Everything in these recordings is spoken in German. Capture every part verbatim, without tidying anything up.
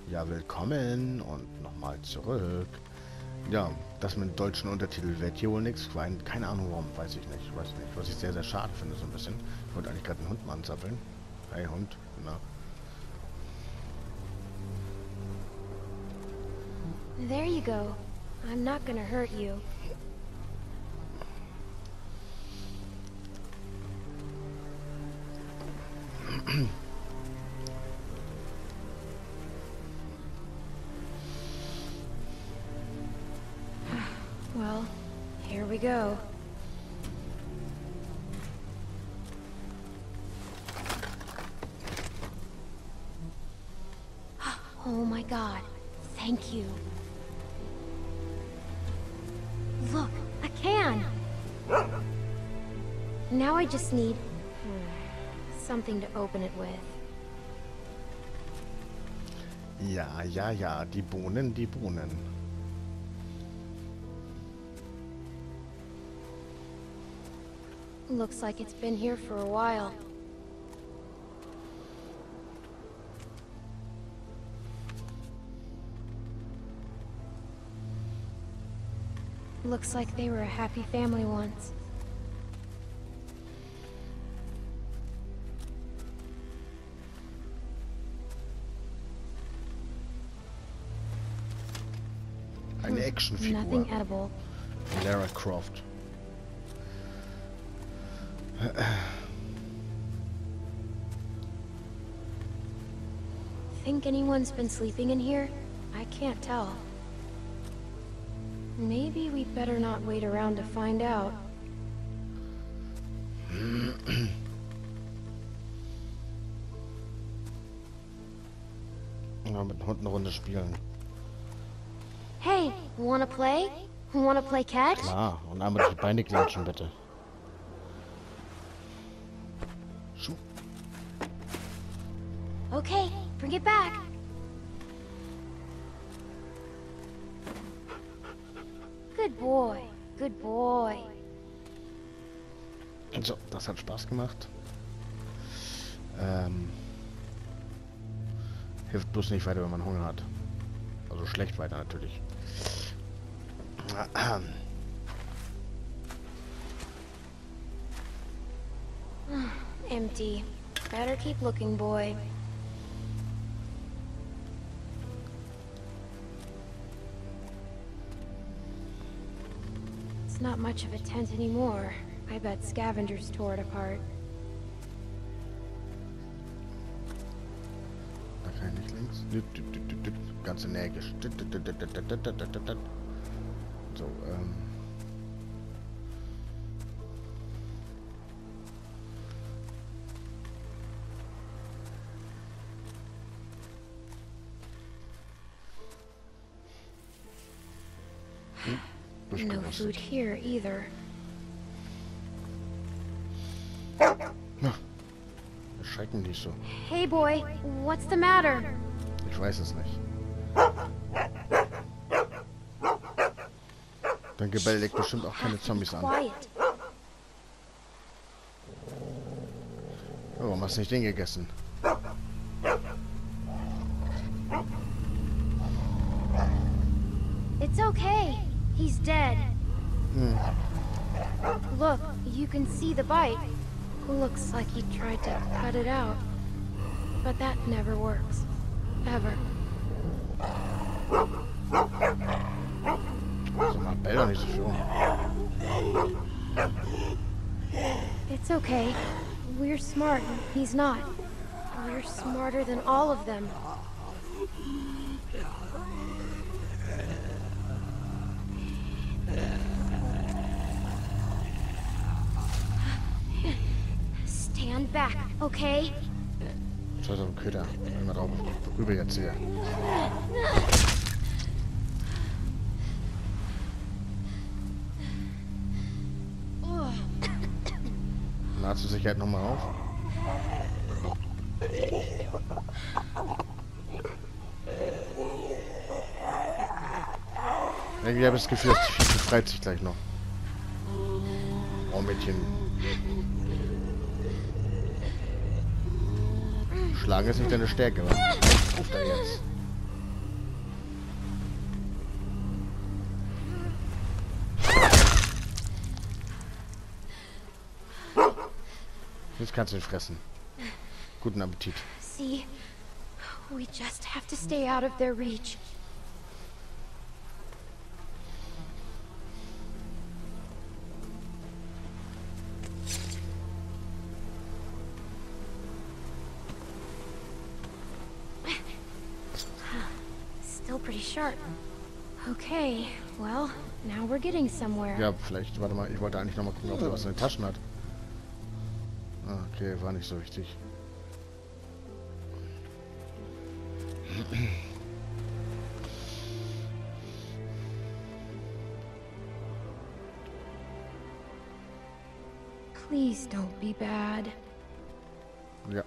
Ja, willkommen und nochmal zurück. Ja, das mit deutschen Untertitel wird hier wohl nichts. Keine Ahnung warum, weiß ich nicht. Weiß nicht. Was ich sehr, sehr schade finde, so ein bisschen. Ich wollte eigentlich gerade einen Hund mal anzappeln. Hey Hund, genau. There you go. I'm not gonna hurt you. Well, here we go. Oh my God, thank you. Look, a can! Now I just need something to open it with. Ja, ja, ja, die Bohnen, die Bohnen. Looks like it's been here for a while. Looks like they were a happy family once. Eine Actionfigur. Nothing edible. Lara Croft. Think anyone's been sleeping in here? I can't tell. Maybe we better not wait around to find out. Ja, mit dem Hund eine Runde spielen. Hey, wanna play? Wanna play catch? Klar, und einmal die Beine klatschen, bitte. Schuh. Okay, bring it back. Good boy, good boy. So, das hat Spaß gemacht. Ähm, hilft bloß nicht weiter, wenn man Hunger hat. Also schlecht weiter natürlich. Empty. Better keep looking, boy. It's not much of a tent anymore. I bet scavengers tore it apart. Da kann ich nicht links. Ganz energisch. So, ähm. No food here either. Erschrecken dich so. Hey boy, what's the matter? Ich weiß es nicht. Dein Gebell legt bestimmt auch keine Zombies an. Quiet. Oh, warum hast du nicht den gegessen? It's okay. He's dead. Hm. Look, you can see the bite. Looks like he tried to cut it out. But that never works. Ever. Also mach Bell doch nicht so schön. It's okay. We're smart. He's not. We're smarter than all of them. Stand back, okay? Das war so ein Köder. Einmal drauf rüber jetzt hier. Na, zur Sicherheit nochmal auf. Irgendwie habe ich das Gefühl, dass die Viecher befreit sich gleich noch. Oh, Mädchen. Schlagen ist nicht deine Stärke, wa? Ruf da jetzt. Jetzt kannst du ihn fressen. Guten Appetit. See, we just have to stay out of their reach. Still pretty sharp. Okay, well, now we're getting somewhere. Ja, vielleicht, warte mal, ich wollte eigentlich noch mal gucken, ob er was in den Taschen hat. Ah, okay, war nicht so wichtig. Please don't be bad. Ja.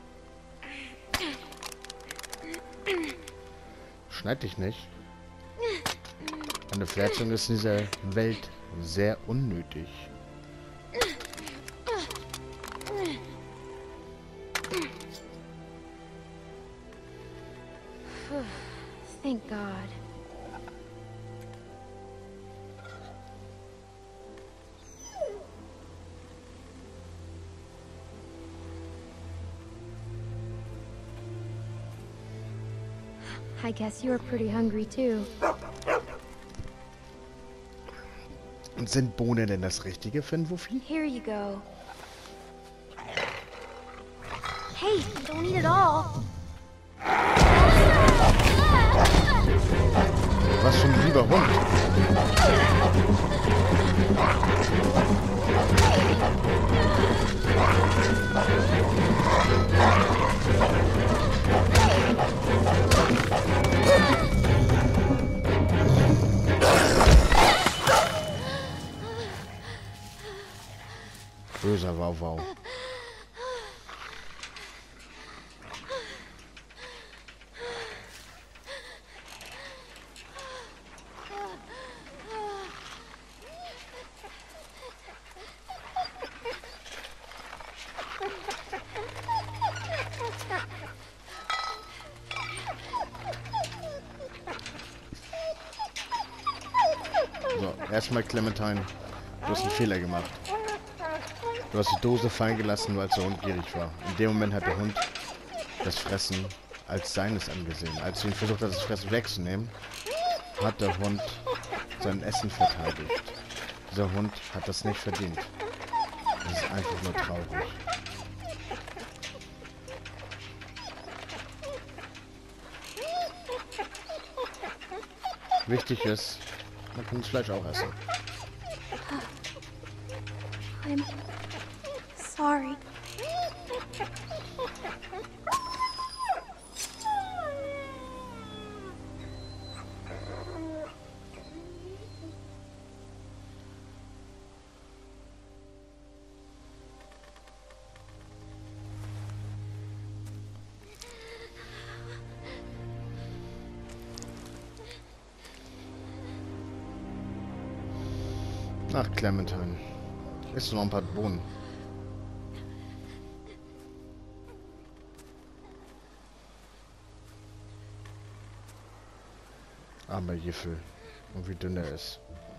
Schneid dich nicht. Eine Verletzung ist in dieser Welt sehr unnötig. Thank God. I guess you're pretty hungry too. Und sind Bohnen denn das Richtige für ein Wuffi? Here you go. Hey, don't eat it all. Was für ein lieber Hund. Böser Wauwau. So, erstmal Clementine. Du hast einen Fehler gemacht. Du hast die Dose fallen gelassen, weil der Hund gierig war. In dem Moment hat der Hund das Fressen als seines angesehen. Als du ihn versucht hast, das Fressen wegzunehmen, hat der Hund sein Essen verteidigt. Dieser Hund hat das nicht verdient. Das ist einfach nur traurig. Wichtig ist, man kann das Fleisch auch essen. I'm sorry. Ach, Clementine. Isst du noch ein paar Bohnen? Armer Jiffel. Und wie dünn er ist.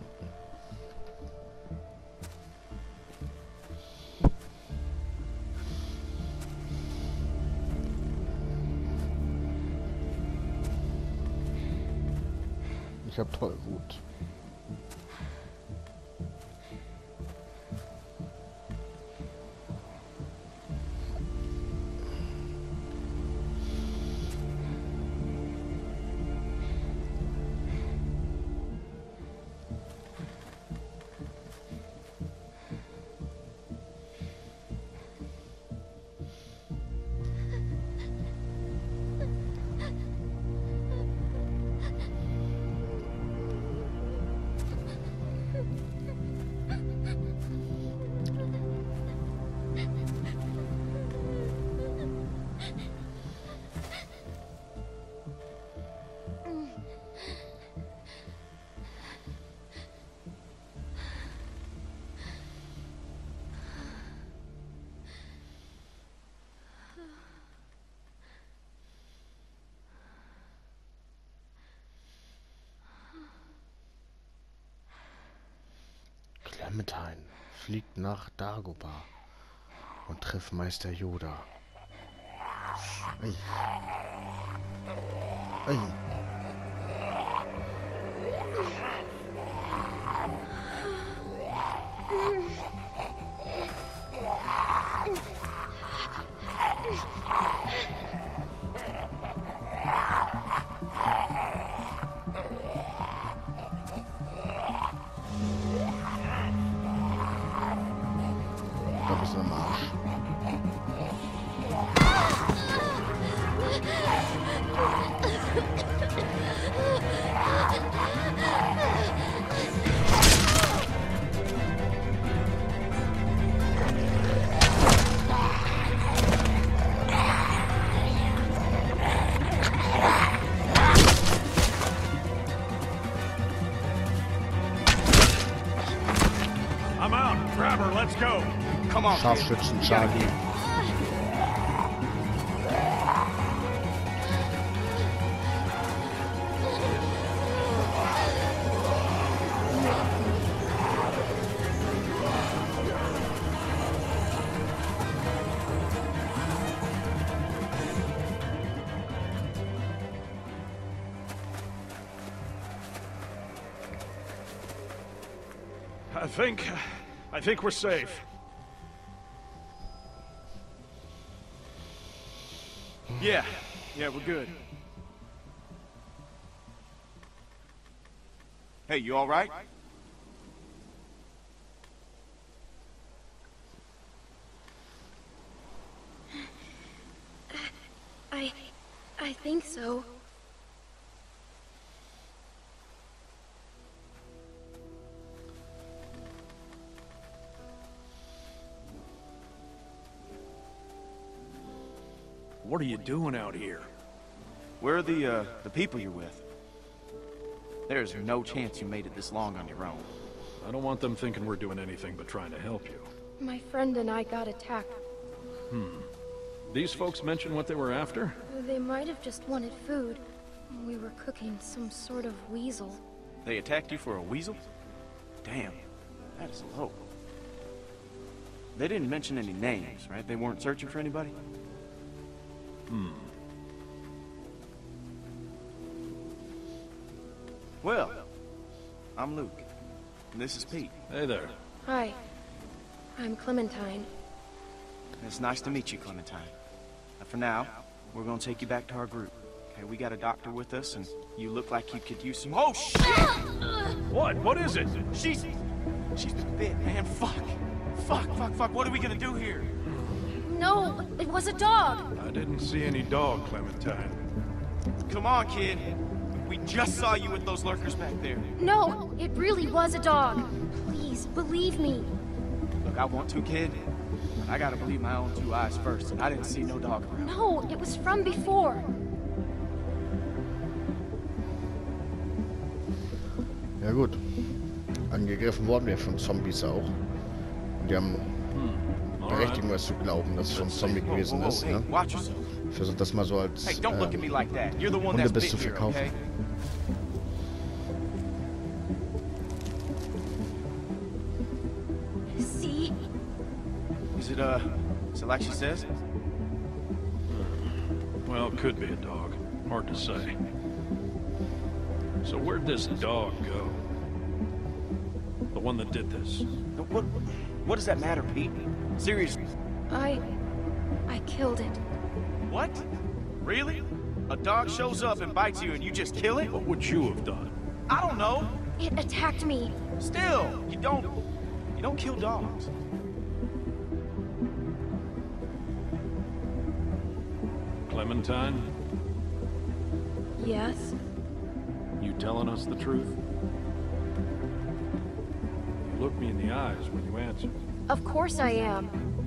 Ich hab Tollwut. Clementine fliegt nach Dagobah. Und triff Meister Yoda. Ei. Ei. Da bist du am Arsch. I'm out. Grab her. Let's go. Come on. Scharfschützen Charlie. I think... I think we're safe. Yeah. Yeah, we're good. Hey, you all right? I... I think so. What are you doing out here? Where are the, uh, the people you're with? There's no chance you made it this long on your own. I don't want them thinking we're doing anything but trying to help you. My friend and I got attacked. Hmm. These folks mention what they were after? They might have just wanted food. We were cooking some sort of weasel. They attacked you for a weasel? Damn, that is low. They didn't mention any names, right? They weren't searching for anybody? Hmm. Well, I'm Luke, and this is Pete. Hey there. Hi. I'm Clementine. It's nice to meet you, Clementine. And for now, we're gonna take you back to our group. Okay, we got a doctor with us, and you look like you could use some... Oh, shit! What? What is it? She's... She's been bit, man. Fuck. Fuck, fuck, fuck. What are we gonna do here? No, it was a dog. I didn't see any dog, Clementine. Come on, kid. We just saw you with those lurkers back there. No, it really was a dog. Please, believe me. Look, I want to, kid. But I gotta believe my own two eyes first, and I didn't see no dog around. No, it was from before. Ja gut. Angegriffen wurden wir von Zombies auch. Und die haben Berechtigung, was zu glauben, dass es von Zombie gewesen Whoa, whoa, ist. hey, Ne? watch yourself. Ich versuche das mal so als Hey, don't look at me ähm, like that. You're the one that's Hundebiss zu bit here, verkaufen. okay? See? Is it, uh, is it like she says? Well, it could be a dog. Hard to say. So where'd this dog go? The one that did this? What, what does that matter, Pete? Seriously. I... I killed it. What? Really? A dog shows up and bites you and you just kill it? What would you have done? I don't know. It attacked me. Still, you don't... You don't kill dogs. Clementine? Yes? You telling us the truth? You looked me in the eyes when you answered. Of course I am.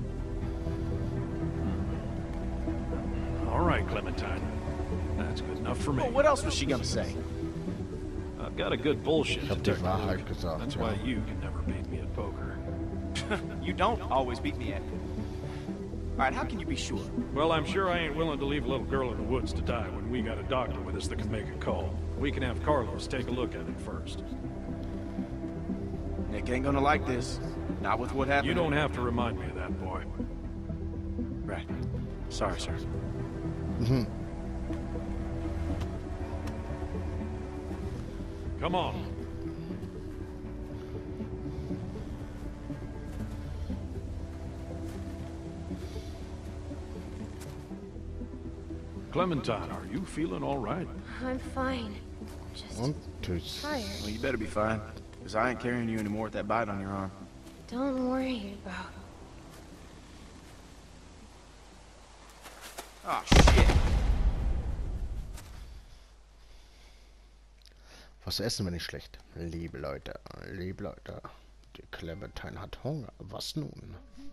All right, Clementine. That's good enough for me. Well, what else was she gonna say? I've got a good bullshit Ich hab die detector, Wahrheit Luke. gesagt, That's ja. why you can never beat me at poker. You don't always beat me at it. All right, how can you be sure? Well, I'm sure I ain't willing to leave a little girl in the woods to die when we got a doctor with us that can make a call. We can have Carlos take a look at it first. Nick ain't gonna like this. Not with what happened. You don't have to remind me of that, boy. Right. Sorry, sir. Mhm. Come on. Clementine, are you feeling all right? I'm fine. Just Und tschüss. tired. Well, you better be fine, because I ain't carrying you anymore with that bite on your arm. Don't worry about. Oh, shit. Was zu essen, wenn nicht schlecht. Liebe Leute, liebe Leute. Die Clementine hat Hunger. Was nun?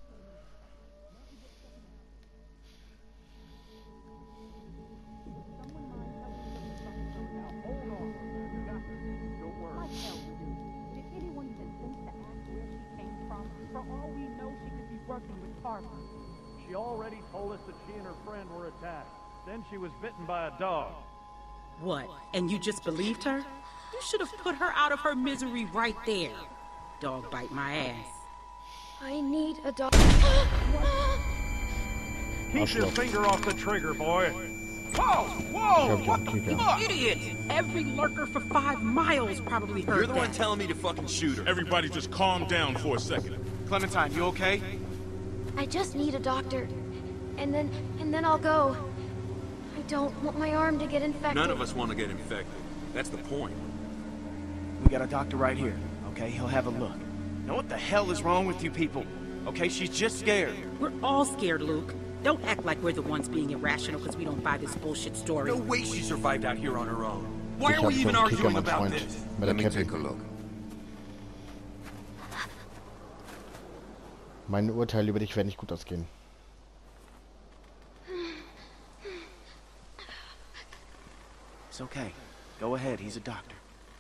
She already told us that she and her friend were attacked. Then she was bitten by a dog. What? And you just believed her? You should have put her out of her misery right there. Dog bite my ass. I need a dog. Keep your finger off the trigger, boy. Whoa! Whoa! What the fuck? Idiot! Every lurker for five miles probably heard You're the that. one telling me to fucking shoot her. Everybody just calm down for a second. Clementine, you okay? I just need a doctor. And then, and then I'll go. I don't want my arm to get infected. None of us want to get infected. That's the point. We got a doctor right here, okay? He'll have a look. Now what the hell is wrong with you people? Okay, she's just scared. We're all scared, Luke. Don't act like we're the ones being irrational because we don't buy this bullshit story. No way she survived out here on her own. Why Ich are hab we even so einen arguing Kicker, mein about Freund. this? Mit der Let me Cappy. take a look. Mein Urteil über dich wird nicht gut ausgehen. It's okay. Go ahead, he's a doctor.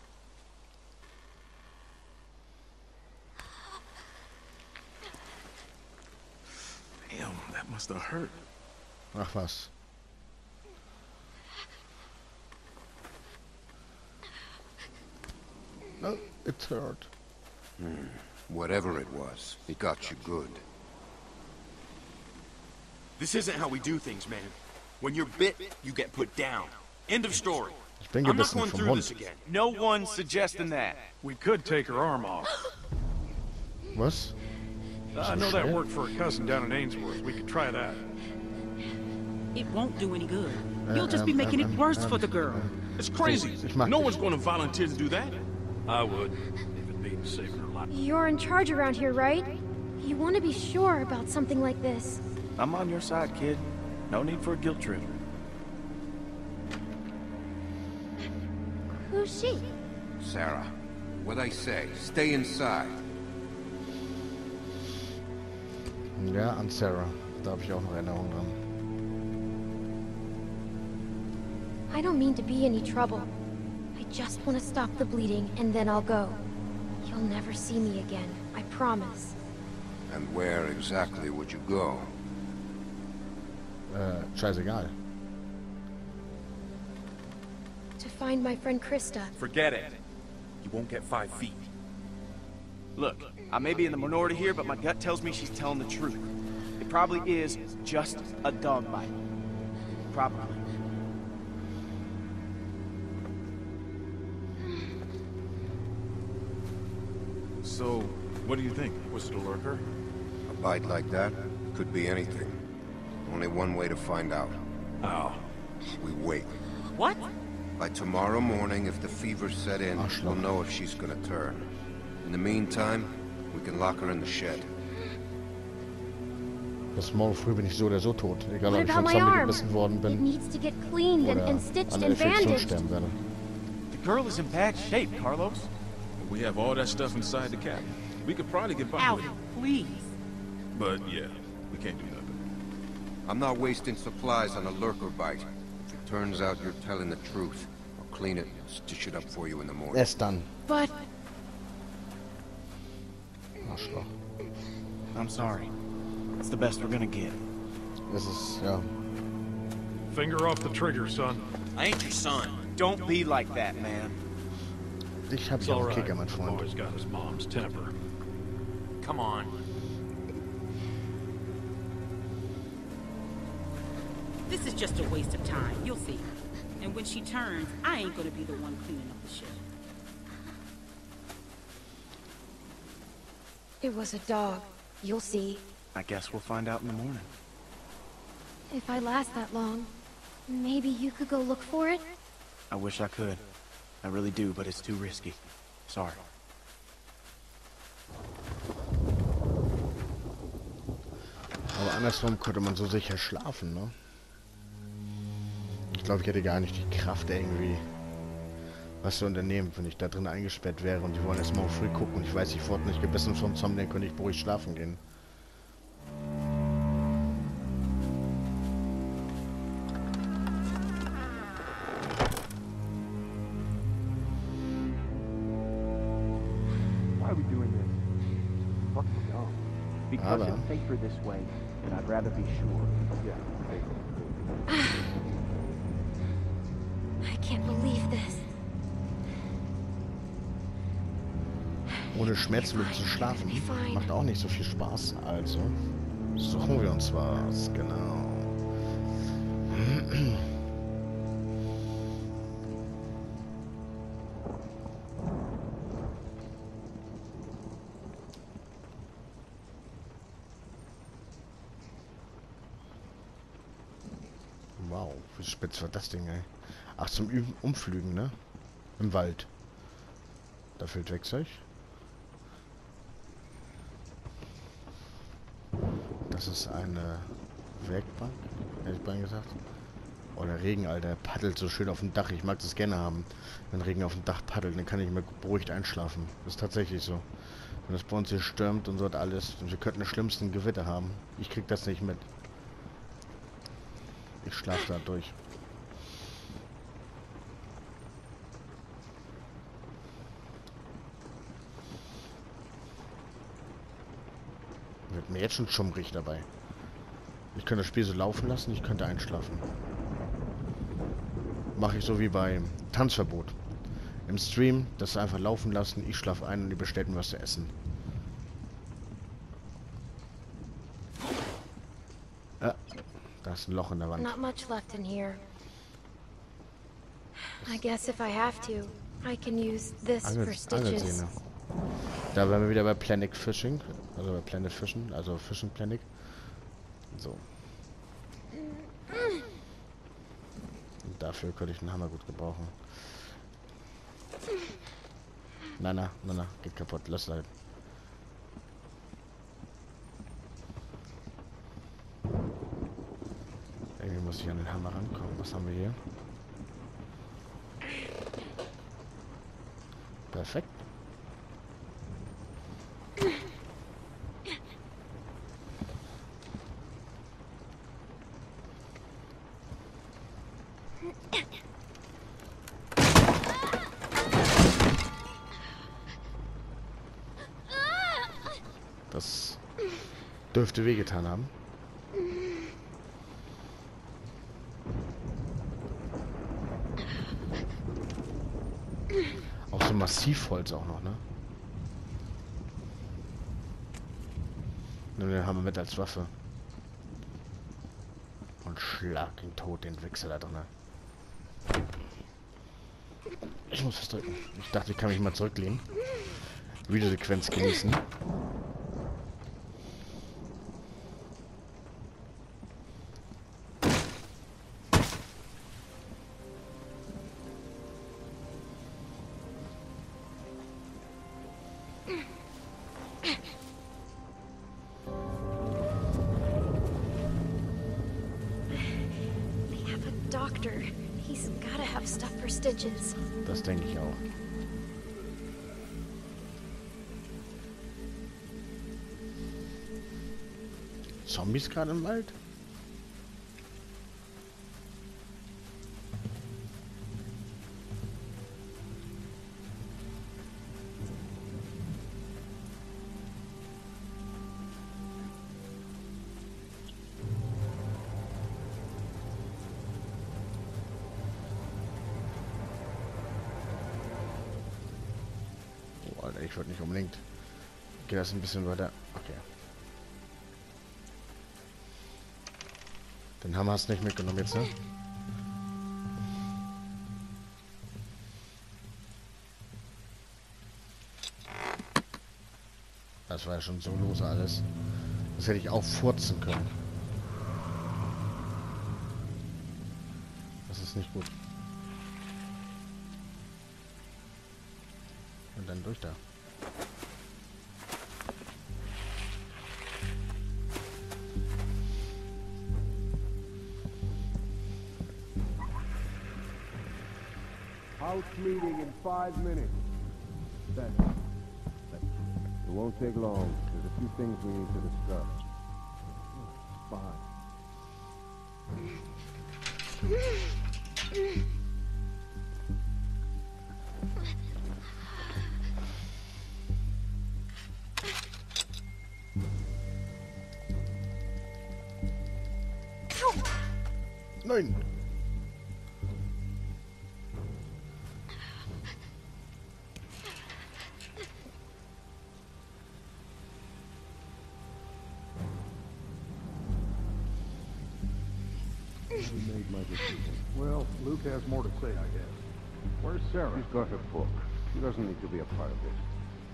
Damn, that must have hurt. Ach was. Oh, it hurt. Hmm. Whatever it was, it got you good. This isn't how we do things, man. When you're bit, you get put down. End of story. Ich bin I'm not gebissen going vom through this Hund. again. No one's suggesting that. We could take her arm off. Was? I know that worked for a cousin down in Ainsworth. We could try that. It won't do any good. You'll Uh, just be um, making um, it worse um, for the girl. It's crazy. Ich mag No dich. one's going to volunteer to do that. I would, if it means saving her life. You're in charge around here, right? You want to be sure about something like this. I'm on your side, kid. No need for a guilt trip. Who's she? Sarah, what I say, stay inside. Ja, an Sarah. Da habe ich auch noch Erinnerungen dran. I don't mean to be any trouble. I just want to stop the bleeding, and then I'll go. You'll never see me again, I promise. And where exactly would you go? Äh, scheißegal. To find my friend Krista. Forget it. You won't get five feet. Look, I may be in the minority here, but my gut tells me she's telling the truth. It probably is just a dog bite. Probably. So, what do you think? Was it a lurker? A bite like that could be anything. Only one way to find out. How? We wait. What? By tomorrow morning, if the fever set in, Arschloch. we'll know if she's gonna turn. In the meantime, we can lock her in the shed. Bis morgen früh bin ich so oder so tot. Egal, What ob ich about von my Zombie arm? gebissen worden It bin needs to get cleaned and, oder and stitched an and Infektion bandaged. sterben werde. The girl is in bad shape, Carlos. We have all that stuff inside the cabin. We could probably get by Out, with it. please. But yeah, we can't do nothing. I'm not wasting supplies on a lurker bite. If it turns out you're telling the truth, I'll clean it and stitch it up for you in the morning. Erst dann. But Arschloch. I'm sorry. It's the best we're gonna get. Es ist, ja. Finger off the trigger, son. I ain't your son. Don't be like that, man. Dich hab It's ich all auf right. den Kicker, mein Freund. Always got his mom's temper. Come on. This is just a waste of time, you'll see. And when she turns, I ain't gonna be the one cleaning up the shit. It was a dog. You'll see. I guess we'll find out in the morning. If I last that long, maybe you could go look for it? I wish I could. I really do, but it's too risky. Sorry. Aber andersrum könnte man so sicher schlafen, ne? Ich glaube, ich hätte gar nicht die Kraft irgendwie, was zu unternehmen, wenn ich da drin eingesperrt wäre und die wollen erst morgen früh gucken und ich weiß, ich wurde nicht gebissen vom Zombie, dann könnte ich beruhigt schlafen gehen. Why are we doing this? Fucking dumb. Because Aber it's safer this way, and I'd rather be sure. Yeah, I can't believe this. ohne Schmerzmittel zu schlafen macht auch nicht so viel Spaß. Also suchen wir uns was, genau. Wow, wie spitz war das Ding, ey. Ach, zum Üben, Umflügen, ne? Im Wald. Da fehlt Werkzeug. Das ist eine Werkbank, hätte ich beinahe gesagt. Oh, der Regen, Alter, paddelt so schön auf dem Dach. Ich mag das gerne haben, wenn Regen auf dem Dach paddelt. Dann kann ich mir beruhigt einschlafen. Das ist tatsächlich so. Wenn es bei uns hier stürmt und so hat alles. Und wir könnten den schlimmsten Gewitter haben. Ich krieg das nicht mit. Ich schlafe da durch. Wird mir jetzt schon schummrig dabei. Ich könnte das Spiel so laufen lassen, ich könnte einschlafen. Mache ich so wie bei Tanzverbot. Im Stream, das einfach laufen lassen, ich schlafe ein und ihr bestellt mir was zu essen. Ja, da ist ein Loch in der Wand. Not much left in here. I guess if I have to, I can use this Angel, for stitches. Angelsehne. Da wären wir wieder bei Planet Fishing. Also bei Planet Fischen, also Fishing Planet. So. Und dafür könnte ich einen Hammer gut gebrauchen. Nein, nein, nein, nein, geht kaputt, lass halt. Irgendwie muss ich an den Hammer rankommen. Was haben wir hier? Perfekt. Das dürfte wehgetan haben. Auch so Massivholz auch noch, ne? Nimm den Hammer mit als Waffe. Und schlag ihn tot, den Wichser da drin. Ich muss was drücken. Ich dachte, ich kann mich mal zurücklehnen. Videosequenz genießen. Doctor, he's gotta have stuff for stitches. Das denke ich auch. Zombies gerade im Wald? Alter, ich würde nicht unbedingt. Geht das ein bisschen weiter? Okay. Den Hammer hast du nicht mitgenommen jetzt, ne? Das war ja schon so los alles. Das hätte ich auch furzen können. Das ist nicht gut. Und dann durch da. House meeting in five minutes. Then. It won't take long. There's a few things we need to discuss. Fine. Nein! Made my decision. Well, Luke has more to say, I guess. Where's Sarah? She's got her book. She doesn't need to be a part of this.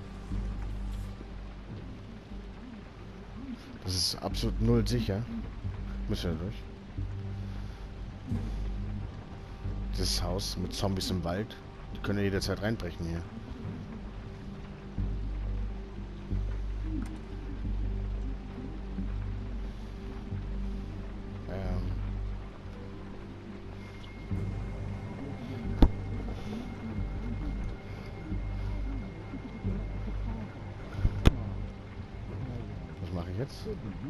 Das ist absolut null sicher. Müssen wir durch. Dieses Haus mit Zombies im Wald. Die können jederzeit reinbrechen hier. Ähm. Was mache ich jetzt?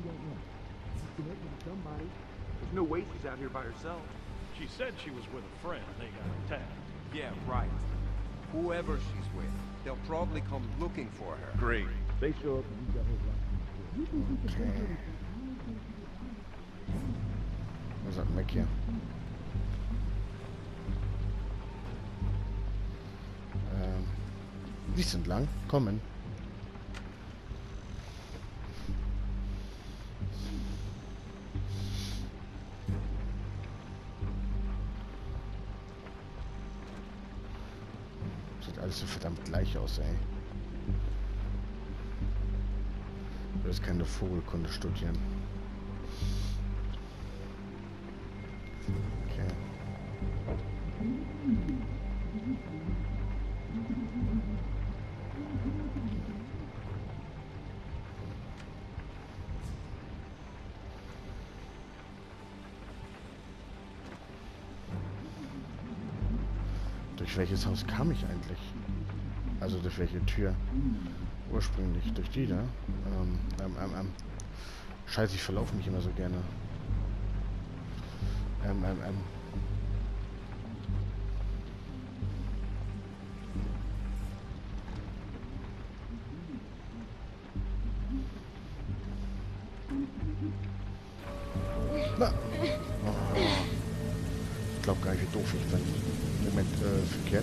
There's no way she's out here by herself. She said she was with a friend. They got attacked. Yeah, right. Whoever she's with, they'll probably come looking for her. Great. They show up and you got her Okay. Was hat Mac hier? Ähm. Die sind lang. Kommen. Sieht alles so verdammt gleich aus, ey. Ich will jetzt keine Vogelkunde studieren. Okay. Durch welches Haus kam ich eigentlich? Also durch welche Tür? Ursprünglich durch die da. Ähm, ähm, ähm, ähm. Scheiße, ich verlaufe mich immer so gerne. Ähm, ähm, ähm. Na. Oh. Ich glaube gar nicht, wie doof ich bin. Moment, äh, verkehrt.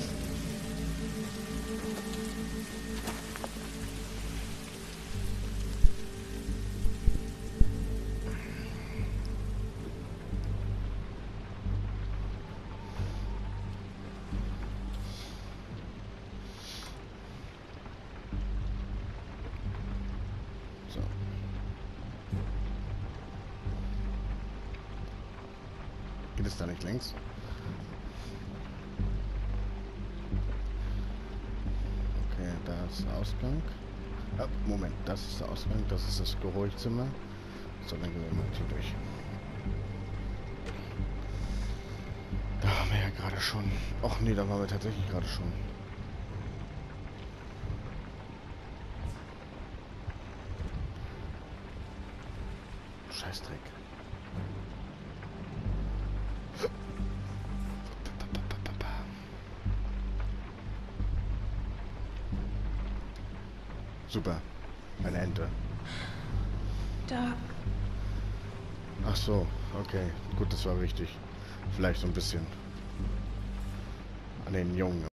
So. Geht es da nicht längs? Okay, da ist der Ausgang. Ah, Moment, das ist der Ausgang, das ist das Geräuschzimmer. So, dann gehen wir mal hier durch. Da waren wir ja gerade schon. Och nee, da waren wir tatsächlich gerade schon. Scheißdreck. Super. Eine Ente. Doc. Ach so, okay. Gut, das war wichtig. Vielleicht so ein bisschen an den Jungen.